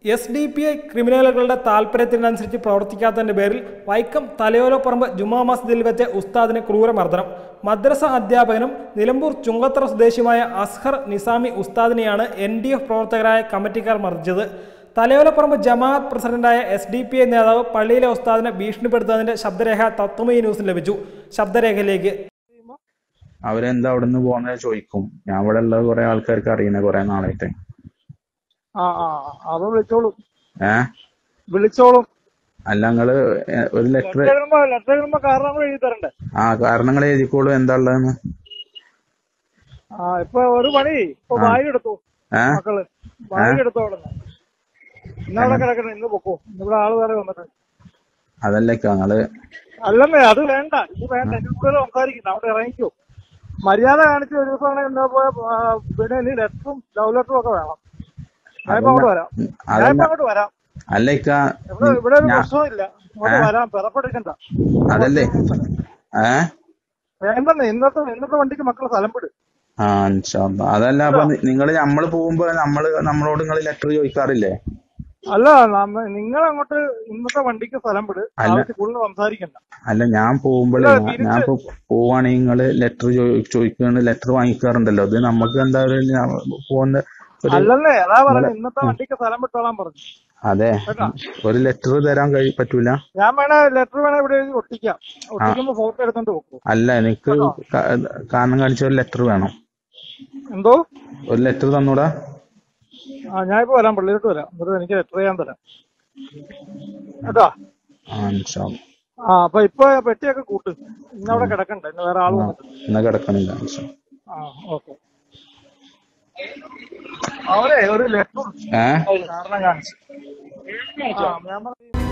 SDPI ക്രിമിനലുകളുടെ താൽപര്യത്തിനനുസരിച്ച് പ്രവർത്തിക്കാത്തതിന്റെ പേരിൽ വൈക്കം തലയോലപ്പറമ്പ് ജുമാ മസ്ജിദിൽ വെച്ച് ഉസ്താദിന് ക്രൂരമർദ്ദനം. മദ്രസ അധ്യാപകനും നിലമ്പൂർ ചുങ്കത്തറ സ്വദേശിയുമായ അസ്ഹർ നിസാമി ഉസ്താദിനെയാണ് NDF പ്രവർത്തകരായ കമ്മിറ്റിക്കാർ മർദ്ദിച്ചത്. തലയോലപ്പറമ്പ് ജമാഅത്ത് പ്രസിഡന്റായ SDPI നേതാവ് പള്ളിയിലെ ഉസ്താദിനെ ഭീഷണിപ്പെടുത്തുന്നതിന്റെ ശബ്ദരേഖ തത്വമയി ന്യൂസിന് ലഭിച്ചു. ശബ്ദരേഖയിലേക്ക് അവരെന്താ അവിടെ നിന്ന് പോകുന്നത് ചോദിക്കും. ഞാൻ ഇവിടെ ഉള്ള കുറെ ആൾക്കാർക്ക് അറിയുന്ന കുറെ നാളായിട്ട്. വിളിച്ചോളും. അല്ല നിങ്ങള് ഒരു ലെറ്റർ കാരണങ്ങൾ എഴുതിക്കോളൂ. എന്താ ഉള്ളതെന്ന്. ഇപ്പൊ ഒരു പണി ഇപ്പൊ ബാഗ് എടുത്തു മക്കള്, ബാഗ് എടുത്തോളെ ഇന്നവിടെ കിടക്കണം. ഇന്ന് പൊക്കോ, ഇവിടെ ആള് വേറെ വന്നിട്ട്. അതല്ലേ നിങ്ങള് അല്ലെന്നേ, അത് വേണ്ട, ഇത് വേണ്ട. എന്റെ കൂടുതൽ സംസാരിക്കുന്നു. അവിടെ ഇറങ്ങിക്കോ. മര്യാദ കാണിച്ച് ഒരു ദിവസം എന്താ പിന്നെ ലെറ്ററും ലവ് ലെറ്ററും ഒക്കെ വേണം. ഞാനിപ്പോ അങ്ങോട്ട് വരാം. അങ്ങോട്ട് വരാം. ഇവിടെ ഒരു പ്രശ്നമില്ല. അങ്ങോട്ട് വരാം. പിറപ്പെടുക്കണ്ട. അതല്ലേ വേണ്ടെന്നേ. ഇന്നത്തെ വണ്ടിക്ക് മക്കളെ സ്ഥലം വിട്. അതല്ല, അപ്പൊ നിങ്ങള് നമ്മള് പോകുമ്പോ നമ്മളോട് നിങ്ങൾ ലെറ്റർ ചോദിക്കാറില്ലേ? അല്ല, നിങ്ങൾ അങ്ങോട്ട് ഇന്നത്തെ വണ്ടിക്ക് സ്ഥലം വിട്. കൂടുതൽ സംസാരിക്കണ്ട. അല്ല, ഞാൻ പോകുമ്പോഴേ ഞാൻ പോവാണെങ്കിൽ നിങ്ങള് ലെറ്റർ ചോദിക്കാണ്ട് ലെറ്റർ വാങ്ങിക്കാറുണ്ടല്ലോ. അത് നമുക്ക് എന്താ പോകുന്ന. അല്ലെന്നേ, അതാ പറഞ്ഞു, ഇന്നത്തെ വണ്ടിക്ക് സ്ഥലം വിട്ടോളാൻ പറഞ്ഞു. അതെ, ഒരു ലെറ്റർ തരാൻ പറ്റൂല. ഞാൻ ലെറ്റർ വേണേ ഇവിടെ ഒട്ടിക്കാം. ഒട്ടിക്കുമ്പോ ഫോട്ടോ എടുത്തോണ്ട് വെക്കും. അല്ല, എനിക്ക് കാരണം കാണിച്ച ഒരു ലെറ്റർ വേണം. എന്തോ ഒരു ലെറ്റർ തന്നൂടാ? ഞാനിപ്പോ വരാം, പള്ളിയിലോട്ട് വരാം. എന്നിട്ട് എനിക്ക് ലെറ്റർ ചെയ്യാൻ തരാം കേട്ടോ. അപ്പൊ ഇപ്പൊ പെട്ടിയൊക്കെ കൂട്ട്. ഇന്നവിടെ കിടക്കണ്ട. ഇന്ന് വേറെ ആള് ഇന്ന് കിടക്കണില്ല. ഓക്കെ. അവരെ ഒരു ലെറ്റർ കാരണം കാണിച്ചു.